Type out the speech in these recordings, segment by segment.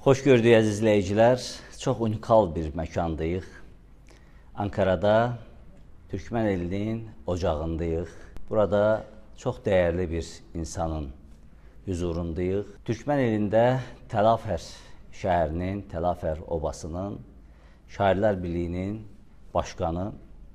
Xoş gördük əziz izləyicilər. Çox unikal bir məkandayıq. Ankara'da Türkmen elinin ocağındayıq. Burada çox dəyərli bir insanın huzurundayıq. Türkmen elində Təlafər şəhərinin, Təlafər obasının Şairlər Birliyinin başkanı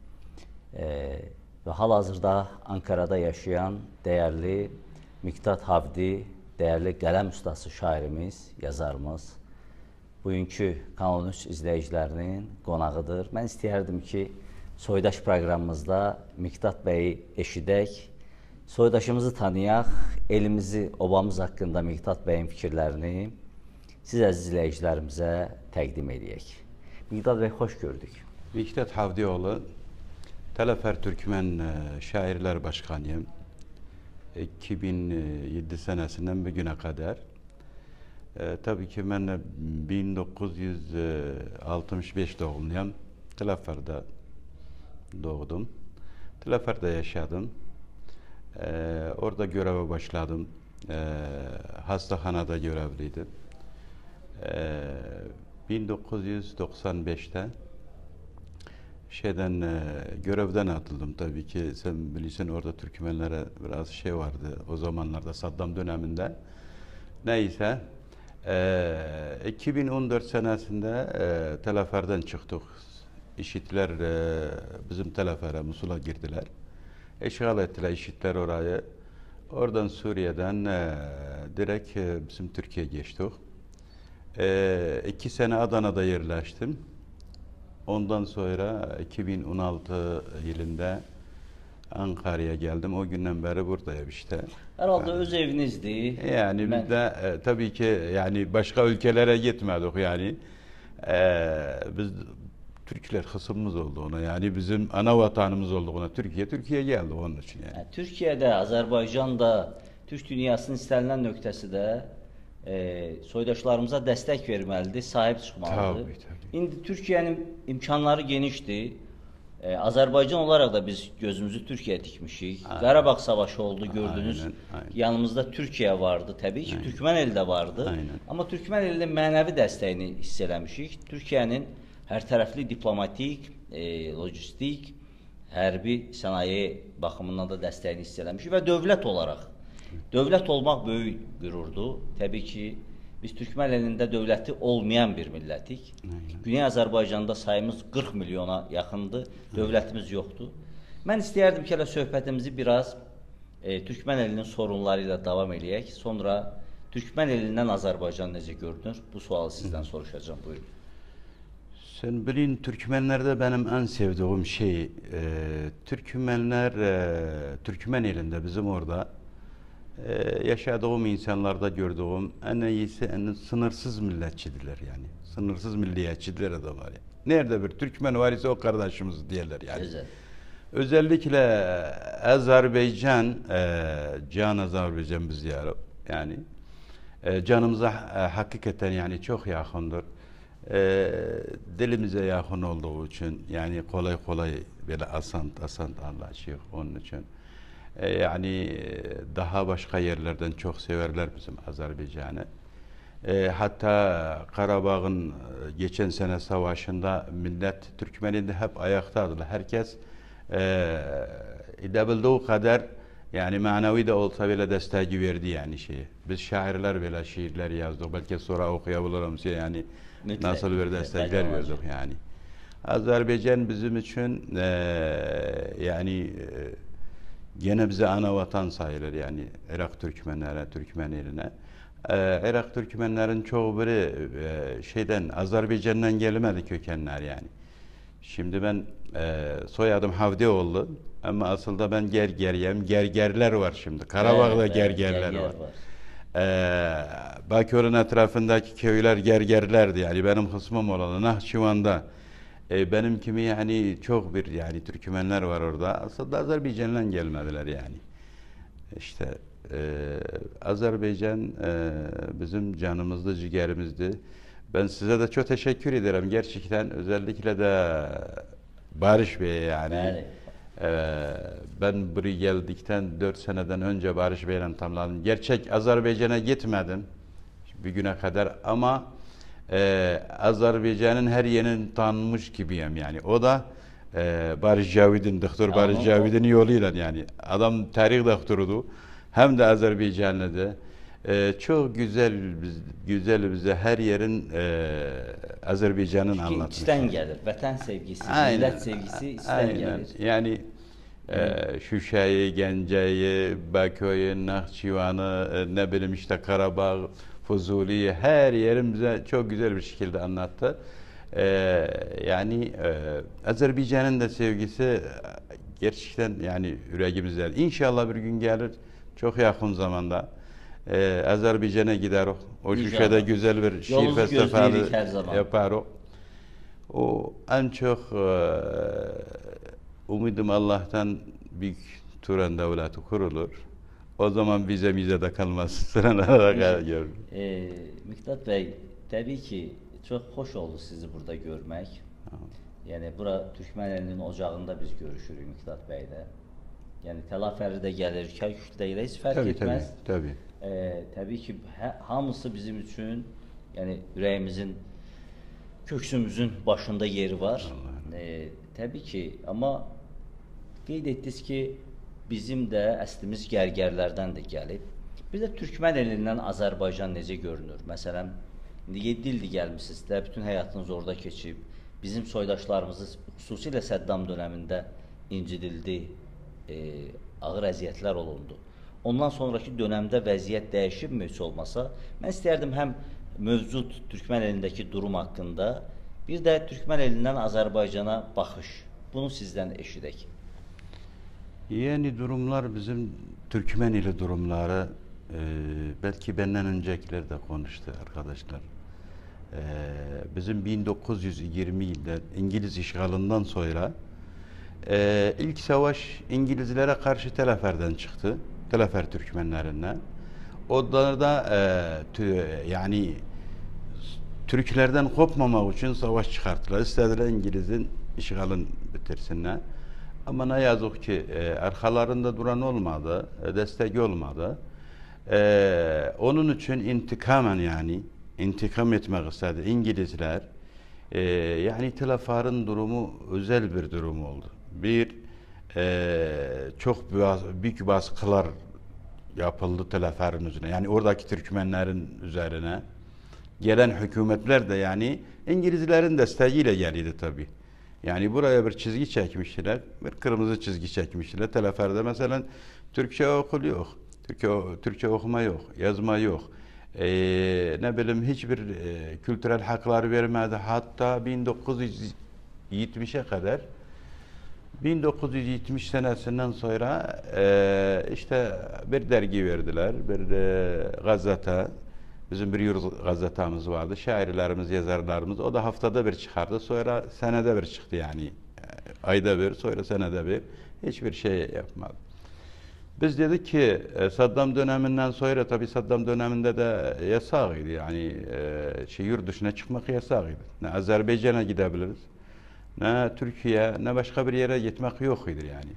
və hal-hazırda Ankara'da yaşayan dəyərli Miktat Havdi, dəyərli qələm ustası şairimiz, yazarımız, bugünkü Kanal 3 izləyicilərinin qonağıdır. Mən istəyərdim ki, Soydaş proqramımızda Miktat bəyi eşidək, soydaşımızı tanıyaq, elimizi, obamız haqqında Miktat bəyin fikirlərini siz əziz izləyicilərimizə təqdim edək. Miktat bəy, xoş gördük. Miktat Havdioğlu, Təlafər Türkmen Şairlər Başkanıyım. 2007 senesinden bugüne kadar. Tabii ki ben 1965 doğumluyum. Telafer'de doğdum. Telafer'de yaşadım. Orada göreve başladım. Hastahanada görevliydim. 1995'te görevden atıldım tabii ki. Sen bilirsin, orada Türkmenlere biraz şey vardı o zamanlarda, Saddam döneminde. Neyse 2014 senesinde Telafer'den çıktık. İşitler bizim Telafer'e, Musul'a girdiler. İşgal ettiler işitler orayı. Oradan Suriye'den direkt bizim Türkiye'ye geçtik. 2 sene Adana'da yerleştim. Ondan sonra 2016 yılında Ankara'ya geldim. O günden beri buradayım işte. Herhalde öz evinizdi. Yani biz de tabii ki yani başka ülkelere gitmedik yani. Biz Türkler kısmımız oldu ona. Yani bizim ana vatanımız oldu ona. Türkiye geldi onun için yani. Türkiye'de, Azerbaycan'da, Türk dünyasının istenilen nöqtəsi de soydaşlarımıza dəstək verməlidir, sahib çıxmalıdır. Tabii. İndi Türkiye'nin imkanları genişdir. Azerbaycan olarak da biz gözümüzü Türkiye'ye dikmişik. Qarabağ Savaşı oldu, gördünüz. Aynen. Yanımızda Türkiye vardı, tabii ki Türkmen eli de vardı. Aynen. Ama Türkmen elinin mənəvi dəstəyini hiss eləmişik. Türkiye'nin hər tərəfli diplomatik, lojistik, hərbi sənaye baxımından da dəstəyini hiss eləmişik və dövlət olaraq. Dövlət olmaq böyük qürurdur. Təbii ki, biz Türkmen elində dövləti olmayan bir millətik. Güney Azərbaycanda sayımız 40 milyona yaxındır, dövlətimiz yoxdur. Mən istəyərdim ki, söhbətimizi biraz Türkmen elinin sorunları ilə davam eləyək. Sonra Türkmen elindən Azərbaycan necə görünür? Bu sualı sizdən soruşacağım. Buyurun. Sen bilin, Türkmenlerde benim en sevdiğim şey, Türkmenler, Türkmen elinde bizim orada yaşadığım insanlarda gördüğüm en iyisi, en sınırsız milletçidirler yani. Sınırsız milliyetçidirler adamlar yani. Nerede bir Türkmen var ise o kardeşimiz diyorlar yani. Güzel. Özellikle Azerbaycan, Can Azerbaycan biz yani canımıza hakikaten yani çok yakındır. Dilimize yakın olduğu için yani kolay böyle asant anlaşıyor onun için. Yani daha başka yerlerden çok severler bizim Azerbaycan'ı. Hatta Karabağ'ın geçen sene savaşında millet Türkmeninde hep ayaktaydılar. Herkes edebildiği kadar yani manevi de olsa bile desteği verdi yani şeyi. Biz şairler böyle şiirler yazdık. Belki sonra okuyabilirim size yani nasıl bir destekler verdik yani. Azerbaycan bizim için yani gene bize ana vatan sayılır yani Irak Türkmenlere, Türkmen eline. Irak Türkmenlerin çoğu biri Azerbaycan'dan gelmedi kökenler yani. Şimdi ben soyadım Havdioğlu ama aslında ben Gergeriyim. Gergerler var şimdi. Karabağ'da Gergerler var. Bakır'ın etrafındaki köyler Gergerlerdi yani benim kısmım olan Nahçıvan'da. Benim kimi yani çok bir yani Türkmenler var orada. Aslında Azerbaycan'dan gelmediler yani. İşte Azerbaycan bizim canımızdı, ciğerimizdi. Ben size de çok teşekkür ederim gerçekten. Özellikle de Barış Bey'e yani. Ben buraya geldikten 4 seneden önce Barış Bey'le tamamladım. Gerçek Azerbaycan'a gitmedim bir güne kadar ama Azerbaycan'ın her yerini tanımış gibiyim yani. O da Barış Cavid'in, Doktor Barış Cavid'in yoluyla yani. Adam tarih doktorudu. Hem de Azerbaycanlı'da. Çok güzel bize her yerin Azerbaycan'ın anlatmış. İçten gelir. Vatan sevgisi, millet sevgisi içten gelir. Yani Şuşa'yı, Gence'yi, Bakü'yü, Nahçıvan'ı, ne bileyim işte Karabağ, Fuzuli'yi her yerin bize çok güzel bir şekilde anlattı. Yani Azerbaycan'ın da sevgisi gerçekten yani yüreğimizde. İnşallah bir gün gelir çok yakın zamanda. Azerbaycan'a gider o Şuşa'da güzel bir şiir festivali yapar o. O en çok umudum Allah'tan büyük Turan devleti kurulur. O zaman bize de kalmaz. Sıralara görür. Miktat Bey, tabii ki çok hoş oldu sizi burada görmek. Yani bura Türkmenlerin ocağında biz görüşürük Miktat Bey'de. Yani Telaferi de gelir, Kerkük'te gelir, hiç fark etmez. Tabii. Tabii ki hamısı bizim için yani yüreğimizin, köksümüzün başında yeri var. Tabii ki ama qeyd etdiniz ki bizim də əslimiz gərgərlərdən də gəlib. Bir də Türkmen elindən Azərbaycan necə görünür? Məsələn, 7 ildir gəlmişsiniz də, bütün həyatınız orada keçib. Bizim soydaşlarımızı xüsusilə Səddam dönəmində incidildi, ağır əziyyətlər olundu. Ondan sonraki dönemde vəziyyət dəyişibmi heç olmasa? Mən istərdim həm mövcud Türkmen elindəki durum haqqında, bir də Türkmen elindən Azərbaycana baxış. Bunu sizdən eşidək. Yani durumlar bizim Türkmen ili durumları belki benden öncekiler de konuştu arkadaşlar. Bizim 1920 yılda İngiliz işgalından sonra ilk savaş İngilizlere karşı Telefer'den çıktı. Telefer Türkmenlerinden. Onlar da yani Türklerden kopmamak için savaş çıkarttılar. İstediler İngiliz'in işgalini bitirsinler. Ama ne yazık ki arkalarında duran olmadı, destek olmadı. Onun için intikam etmek istedi İngilizler. Yani Telefer'in durumu özel bir durum oldu. Çok büyük baskılar yapıldı Telefer'in üzerine. Yani oradaki Türkmenlerin üzerine. Gelen hükümetler de yani İngilizlerin desteğiyle geldi tabii. Yani buraya bir çizgi çekmişler, bir kırmızı çizgi çekmişler. Telefer'de mesela Türkçe okul yok, Türkçe okuma yok, yazma yok. Ne bileyim hiçbir kültürel hakları vermedi. Hatta 1970'e kadar 1970 senesinden sonra işte bir dergi verdiler, bir gazete. Bizim bir yurt gazetamız vardı. Şairlerimiz, yazarlarımız. O da haftada bir çıkardı. Sonra senede bir çıktı yani. Ayda bir, sonra senede bir. Hiçbir şey yapmadı. Biz dedik ki Saddam döneminden sonra tabii Saddam döneminde de yasağıydı. Yani yurt dışına çıkmak yasağıydı. Ne Azerbaycan'a gidebiliriz, ne Türkiye, ne başka bir yere gitmek yok idi yani.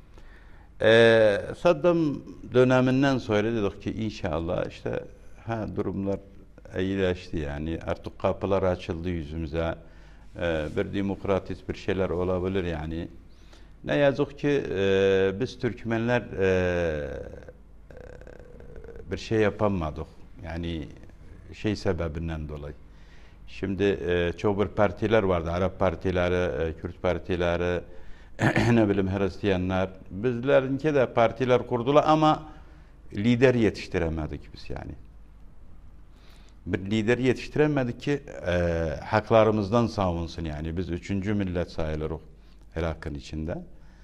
Saddam döneminden sonra dedik ki inşallah işte durumlar iyileşti yani. Artık kapılar açıldı yüzümüze. Bir demokratik bir şeyler olabilir yani. Ne yazık ki biz Türkmenler bir şey yapamadık. Yani sebebinden dolayı. Şimdi çok bir partiler vardı. Arap partileri, Kürt partileri, ne bileyim Hristiyanlar. Bizlerinki de partiler kurdular ama lider yetiştiremedik biz yani. Bir lider yetiştiremedik ki haklarımızdan savunsun yani. Biz 3. millet sayılırız Irak'ın içinde.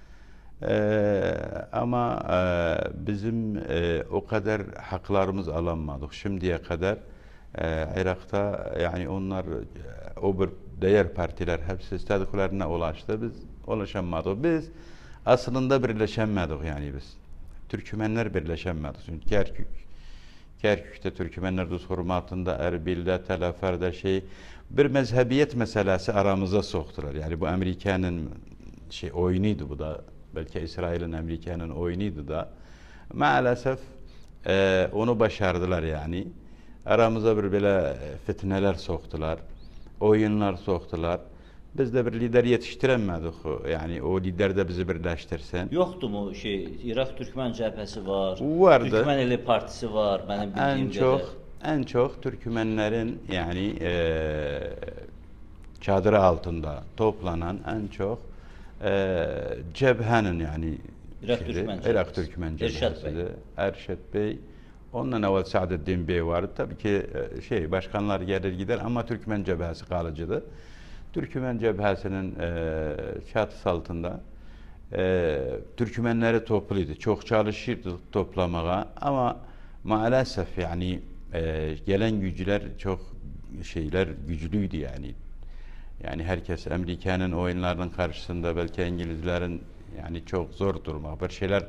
Ama bizim o kadar haklarımız alınmadık. Şimdiye kadar Irak'ta yani onlar o bir diğer partiler hepsi istediklerine ulaştı. Biz ulaşamadık. Biz aslında birleşemedik yani biz. Türkmenler birleşemedik. Çünkü Kerkük'te Türkmenler düz hurmatında, Erbil'de, Telefer'de bir mezhebiyet meselesi aramıza soktular. Yani bu Amerika'nın oyunuydu bu da. Belki İsrail'in, Amerika'nın oyunuydu da. Maalesef onu başardılar yani. aramıza bir böyle fitneler soktular, oyunlar soktular. Biz de bir lider yetiştiremedik. Yani o lider de bizi birleştirsin. Yoktu mu Irak Türkmen cephesi var, Vardı. Türkmeneli Partisi var benim bildiğim En çok Türkmenlerin yani çadırı altında toplanan en çok cephenin yani Irak Türkmen cephesidir. Erşet Bey. Ondan evvel Saadeddin Bey vardı. Tabii ki başkanlar gelir gider ama Türkmen cephesi kalıcıdır. Türkmen cephesinin çatısı altında Türkmenleri topluydu. Çok çalışırdı toplamaya ama maalesef yani gelen güçler çok güçlüydü yani. Yani herkes Amerika'nın oyunlarının karşısında belki İngilizlerin yani çok zor durmak. Bir şeyler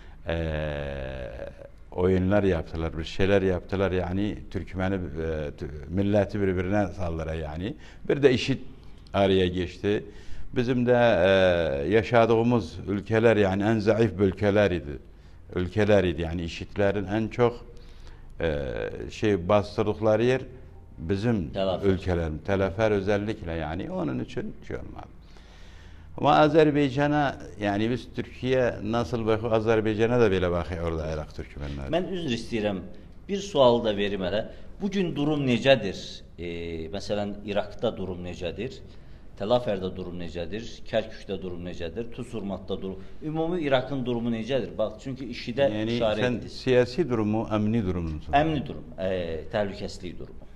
oyunlar yaptılar, bir şeyler yaptılar yani Türkmeni milleti birbirine saldıra yani. Bir de işit araya geçti. Bizim de yaşadığımız ülkeler yani en zayıf ülkeler idi. Yani işitlerin en çok bastırdıkları yer bizim ülkelerim. Telefer özellikle yani onun için olmadı. Ama Azerbaycan'a yani biz Türkiye nasıl bakıyor Azerbaycan'a da böyle bakıyor orada Irak Türkmenler. Ben üzr istəyirəm. Bir sual da verim hələ. Bugün durum necədir? Məsələn Irak'ta durum necədir? Telafer'de durum necədir? Kərkükdə durum necədir? Tuzurmat'da durum. Ümumi Irak'ın durumu necədir? Bak çünkü işi de yani işaret sen siyasi durumu, emni durumunu soruyorsun. Emni durum, təhlükəsizlik durumu.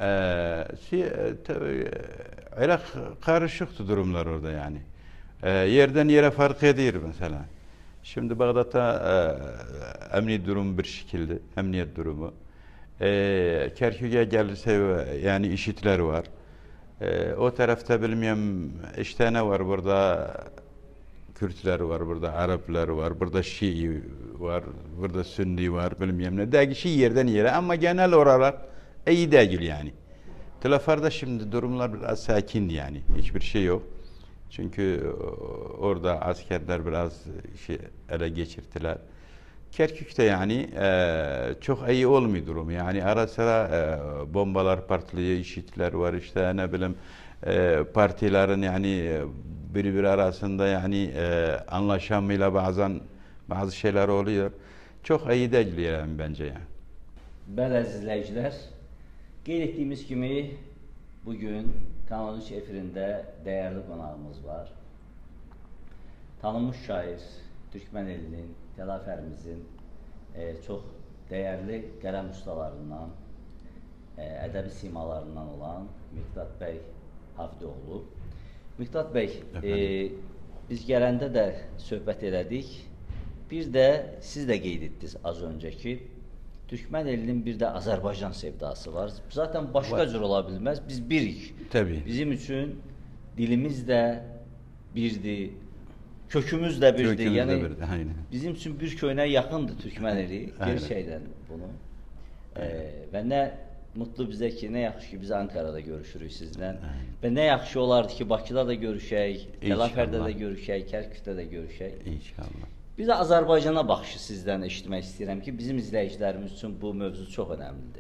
Irak karışıktı durumlar orada yani. Yerden yere fark ediyor mesela. Şimdi Bağdat'ta emni durum bir şekilde, emniyet durumu. Kerkük'e gelirse yani işitler var. O tarafta bilmiyorum işte ne var burada Kürtler var, burada Araplar var, burada Şii var, burada Sünni var bilmiyorum ne. Değişik yerden yere ama genel oralar iyi değil yani. Telefer'de şimdi durumlar biraz sakin yani. Hiçbir şey yok. Çünkü orada askerler biraz ele geçirdiler. Kerkük'te yani çok iyi olmuyor durum. Yani ara sıra bombalar patlıyor, işitler var işte ne bileyim partilerin yani birbiri arasında yani anlaşamıyla bazı şeyler oluyor. Çok iyi değil yani bence yani. Bəli əzizləyicilər, qeyd etdiyimiz kimi bugün Kanal 3 efirində değerli qonağımız var. Tanınmış şair, Türkmen elinin, Telafer'imizin çok değerli qələm ustalarından, ədəbi simalarından olan Miqdad bəy Hafidoğlu. Miqdad bəy, biz gələndə də söhbət elədik. Bir də siz də qeyd etdiniz az öncəki Türkmen elinin bir de Azerbaycan sevdası var. Zaten başka cür ola bilmez. Biz birik. Tabii. Bizim için dilimiz de birdi, kökümüz de birdi. Yani bizim için bir köyüne yakındı Türkmen eli. Gerçekten bunu. Ve ne mutlu bize ki, ne yaxşı ki biz Ankara'da görüşürük sizden. Ve ne yaxşı olardı ki Bakıda da görüşək, Telafer'de de görüşək, Kerkük'te de görüşək. İnşallah. Bir de Azerbaycan'a baxışı sizden eşitmek istedim ki bizim izleyicilerimiz için bu mövzu çok önemlidir.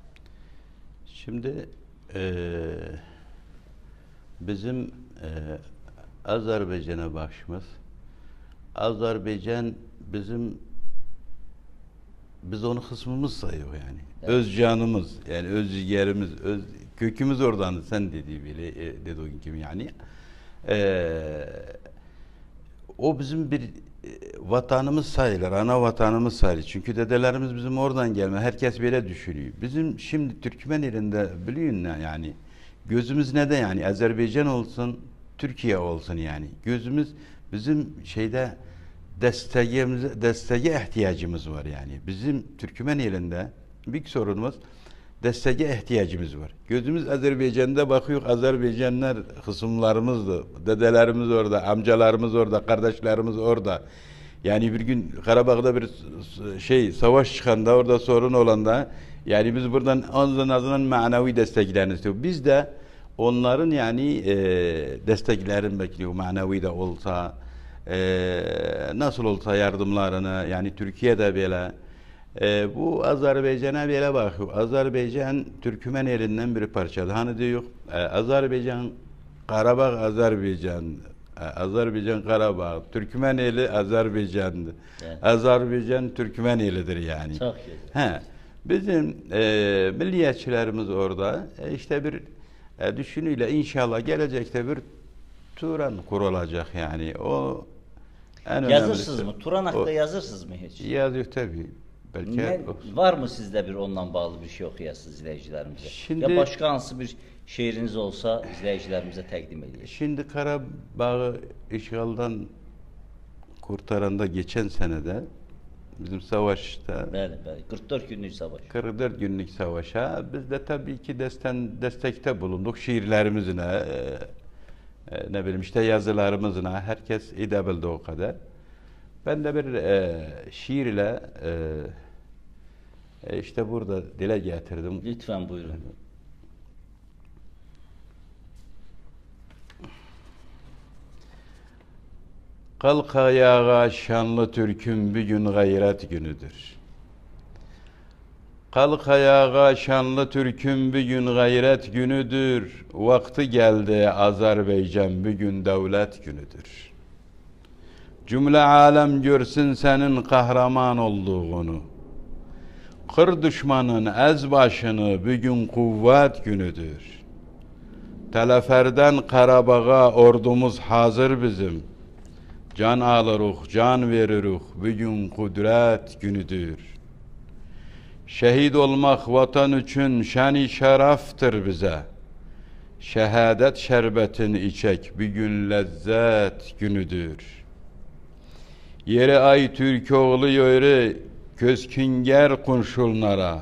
Şimdi bizim Azerbaycan'a başımız, Azerbaycan biz onu kısmımız sayıyor yani. Evet. Öz canımız yani öz ciğerimiz, öz kökümüz oradan sen dediğin gibi yani. O bizim bir vatanımız sayılır, ana vatanımız sayılır. Çünkü dedelerimiz bizim oradan gelme. Herkes böyle düşünüyor. Bizim şimdi Türkmen ilinde biliyorsun yani gözümüz nede yani Azerbaycan olsun, Türkiye olsun yani. Gözümüz bizim desteğe ihtiyacımız var yani. Bizim Türkmen ilinde büyük sorunumuz desteğe ihtiyacımız var. Gözümüz Azerbaycan'da bakıyor. Azerbaycanlar kısımlarımızdı. Dedelerimiz orada, amcalarımız orada, kardeşlerimiz orada. Yani bir gün Karabağ'da bir savaş çıkanda orada sorun olanda yani biz buradan en azından manevi desteklerini istiyoruz. Biz de onların yani desteklerini bekliyor. Manevi de olsa nasıl olsa yardımlarını yani Türkiye'de böyle Bu Azerbaycan'a belə baxıb. Azerbaycan Türkmen elinden bir parçadır. Hani diyor, Azerbaycan, Qarabağ Azerbaycan, Azerbaycan Qarabağ, Türkmen eli Azerbaycan'dır. Evet. Azerbaycan Türkmen elidir yani. Çok güzel. Bizim milliyetçilerimiz orada işte bir düşünüyle inşallah gelecekte bir Turan kurulacak yani. O en Yazırsınız önemlisi. mı? Turan hakkında yazırsınız mı hiç? Yazıyor tabii. Belki Var mı sizde bir ondan bağlı bir şey okuyasınız izleyicilerimize? Şimdi, ya başka hansı bir şehriniz olsa izleyicilerimize təqdim edin. Şimdi Karabağ'ı işgaldan kurtaranda geçen senede bizim savaşta Bəli, bəli. 44 günlük savaş. 44 günlük savaşa biz de tabii ki destekte bulunduk. Şiirlerimizle ne bileyim işte yazılarımızla herkes edebildi o kadar. Ben de bir şiirle işte burada dile getirdim. Lütfen buyurun. Kalk ayağa şanlı Türk'ün bir gün gayret günüdür. Kalk ayağa şanlı Türk'ün bir gün gayret günüdür. Vakti geldi Azerbaycan bir gün devlet günüdür. Cümle alem görsün senin kahraman olduğunu. Kır düşmanın ez başını bir gün kuvvet günüdür. Teleferden Karabağ'a ordumuz hazır bizim. Can alırıq, can veririk, bugün kudret günüdür. Şehit olmak vatan için şen-i şeraftır bize. Şehadet şerbetini içek, bugün lezzet günüdür. Yeri ay Türk oğlu yörü, közkünger kunşullara.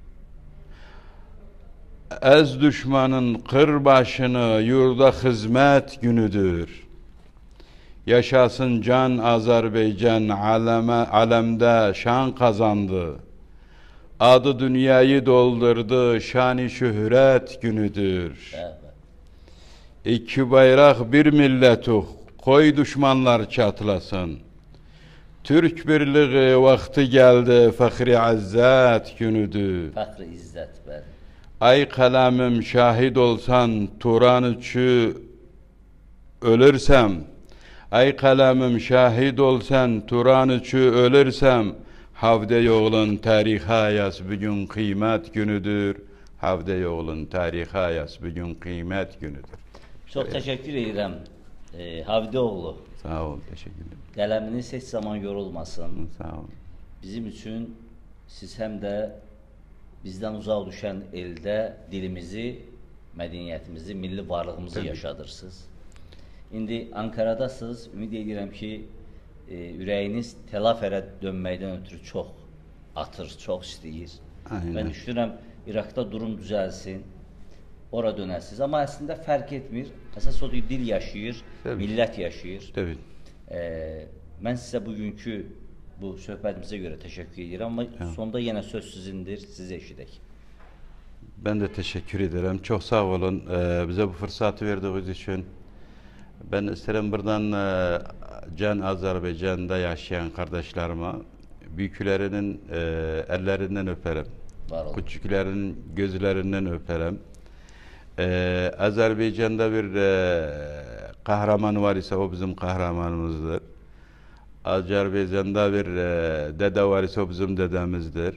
Ez düşmanın kır başını, yurda hizmet günüdür. Yaşasın can Azerbaycan, alemde şan kazandı. Adı dünyayı doldurdu, şan-ı şöhret günüdür. Evet. İki bayrak bir milletuh, koy düşmanlar çatlasın. Türk birliği vakti geldi, fəxri əzzət günüdür. Fəxri izzət, bəli. Ay kalemim şahit olsan, Turan üçü ölürsem, ay kalemim şahit olsan, Turan üçü ölürsem, Havde yolun tarihi ayas bugün kıymet günüdür. Havde yolun tarihi ayas bugün kıymet günüdür. Çok teşekkür ederim Havdeoğlu. Sağ ol, teşekkür ederim. Qələminiz heç zaman yorulmasın. Sağ ol. Bizim üçün siz həm də bizdən uzaq düşən eldə dilimizi, mədəniyyətimizi, milli varlığımızı yaşadırsınız. İndi Ankaradasınız. Ümid edirəm ki, ürəyiniz Telaferə dönməkdən ötürü çox atır, çox istəyir. Aynen. Mən düşünürəm, İraqda durum düzəlsin, ora dönəsiniz. Amma əslində fərq etmir. Əsas odur, dil yaşayır, Tabii. millət yaşayır. Tabii. Mən sizə bugünkü bu söhbətimizə görə təşəkkür edirəm. Amma sonda yenə söz sizindir, sizi eşidək. Ben de teşekkür ederim. Çok sağ olun. Bize bu fırsatı verdiğiniz için. Ben isterim buradan Can Azerbaycan'da yaşayan kardeşlerime büyüklerinin ellerinden öperim. Küçüklerinin gözlerinden öperim. Azerbaycan'da bir kahraman var ise o bizim kahramanımızdır. Azerbaycan'da bir dede var ise o bizim dedemizdir.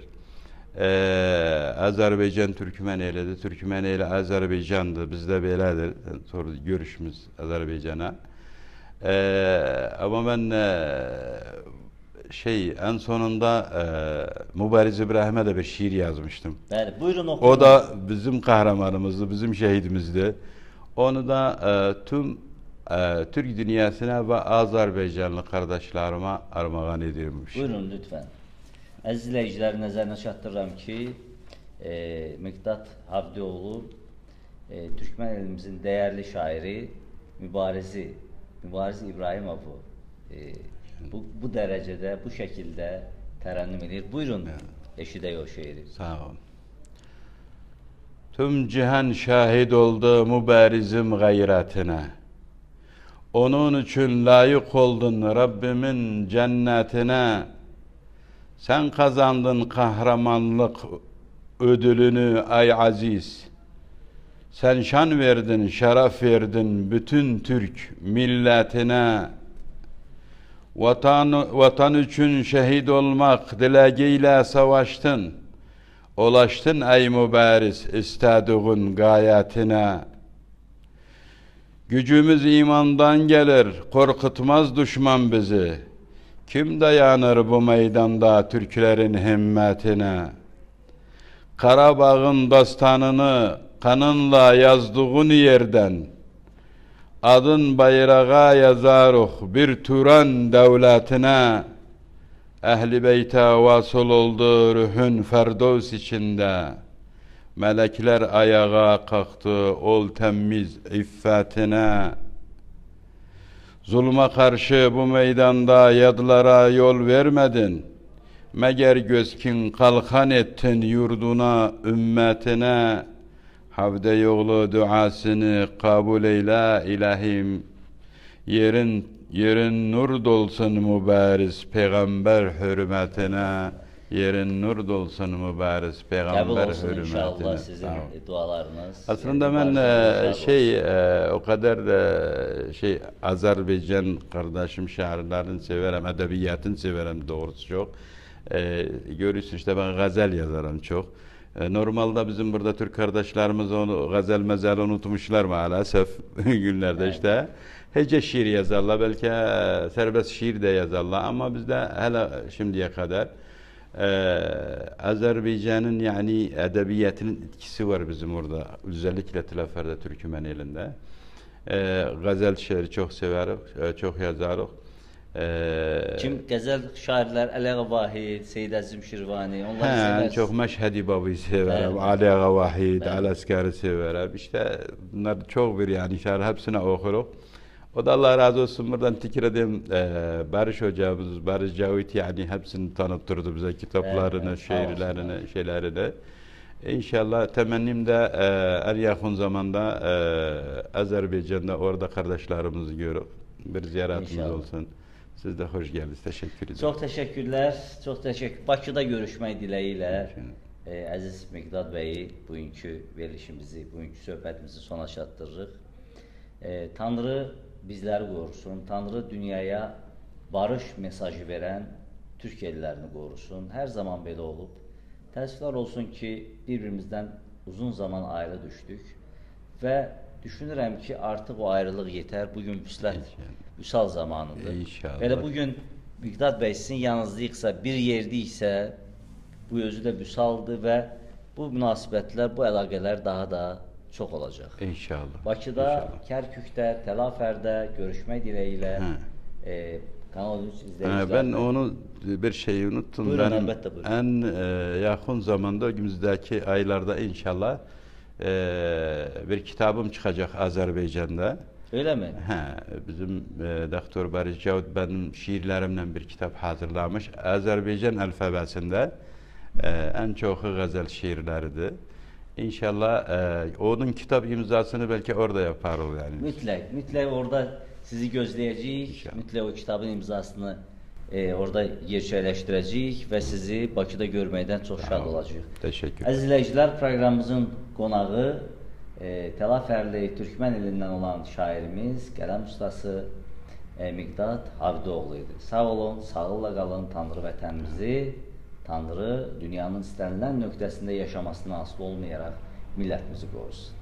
Azerbaycan Türkmen eyledir. Türkmen eyle Azerbaycan'dır. Bizde belədir. Sonra görüşümüz Azerbaycan'a. Ama ben en sonunda Mübariz İbrahim'e de bir şiir yazmıştım. Bəli, buyurun oxuyun. O da bizim kahramanımızdı, bizim şehidimizdi. Onu da tüm Türk dünyasına ve Azerbaycanlı kardeşlerime armağan edilmiş. Buyurun lütfen. Əziz izləyicilərin nəzərinə çatdırıram ki, Miqdad Havdeoğlu Türkmen elimizin değerli şairi Mübariz İbrahimovu bu derecede, bu şekilde terennüm edir. Buyurun, eşidək o şeiri. Sağ ol. Tüm cihan şahit oldu mübarizim gayretine. Onun için layık oldun Rabbimin cennetine. Sen kazandın kahramanlık ödülünü ey aziz. Sen şan verdin, şeref verdin bütün Türk milletine. Vatan için şehit olmak dileğiyle savaştın. Ulaştın ey mübariz istediğin gayetine. Gücümüz imandan gelir, korkutmaz düşman bizi. Kim dayanır bu meydanda Türklerin himmetine? Karabağ'ın dastanını kanınla yazdığın yerden, adın bayrağa yazarıq bir Turan devletine. Ehli beyte vasıl oldu ruhun ferdovs içinde. Melekler ayağa kalktı ol temiz iffetine. Zulma karşı bu meydanda yadlara yol vermedin. Meğer gözkin kalkan ettin yurduna, ümmetine. Havde yolu duasını kabul eyle ilahim. Yerin nur dolsun mübariz peygamber hürmetine. Yerin nur dolsun mübariz peygamber hürmetine. İnşallah sizin dualarınız. Aslında ben o kadar Azerbaycan kardeşim şairlerini severim, edebiyatını severim doğrusu çok. Görüyorsun işte ben gazel yazarım çok. Normalde bizim burada Türk kardeşlerimiz onu gazel mezel unutmuşlar maalesef günlerde işte. Hece şiir yazarlar, belki serbest şiir de yazarlar ama bizde hele şimdiye kadar Azerbaycan'ın yani edebiyatının etkisi var bizim orada. Özellikle Telaferde Türkmen elinde. Gazel şiiri çok severim, çok yazarım. Kim gazel şairler Ali Ağa Vahid, Seyyid Əzim Şirvani, onları seversiniz. Çok Məşhədi Baba'yı severim, Ali Ağa Vahid, Alaskari severim. İşte bunlar çok bir yani şair hepsine okurum. O da Allah razı olsun buradan tekrar edeyim Barış hocamız, Barış Cavit yani hepsini tanıttırdı bize kitaplarını, şiirlerini, şeylerini. İnşallah temennim de en yakın zamanda Azerbaycan'da orada kardeşlerimizi görüp bir ziyaretimiz olsun. Siz de hoş geldiniz. Teşekkür ederim. Çok teşekkürler. Çok teşekkür. Bakıda görüşmək diləyilə Əziz Miqdad bəyi bugünkü verilişimizi, bugünkü söhbətimizi sona çatdırırıq. Tanrı bizləri qorusun. Tanrı dünyaya barış mesajı verən Türk ellərini qorusun. Hər zaman belə olub. Təəssüflər olsun ki, bir-birimizdən uzun zaman ayrı düşdük və düşünürəm ki, artıq o ayrılıq yetər. Bugün vüsal zamanıdır. İnşallah. Belə bugün Miqdad bəy sizin yanınızdayıqsa, bir yerdəyiksə, bu özü də vüsaldır və bu münasibətlər, bu əlaqələr daha da çox olacaq. İnşallah. Bakıda, Kərkükdə, Telafərdə görüşmək diləyilə Kanal 3 izləyiciler. Ben onu bir şeyi unuttum. Buyurun, benim elbette buyurun. en yakın zamanda önümüzdeki aylarda inşallah bir kitabım çıkacak Azerbaycan'da. Öyle mi? Bizim Doktor Barış Cavit benim şiirlerimle bir kitap hazırlamış. Azerbaycan alfabesinde en çok gazel şiirleridir. İnşallah onun kitap imzasını belki orada yaparız yani. Mütləq orada sizi gözləyəcəyik. Mütləq o kitabın imzasını orada gerçəkləşdirəcəyik və sizi Bakıda görməkdən çox şad olacağıq. Teşekkür. Əziz izləyicilər, proqramımızın qonağı Telafərli Türkmen elindən olan şairimiz, qələm ustası Miqdad Habidoğlu idi. Sağ olun, sağlıqla qalın. Tanrı vətənimizi, Tanrı dünyanın istənilən nöqtəsində yaşamasına asılı olmayaraq millətimizi qorusun.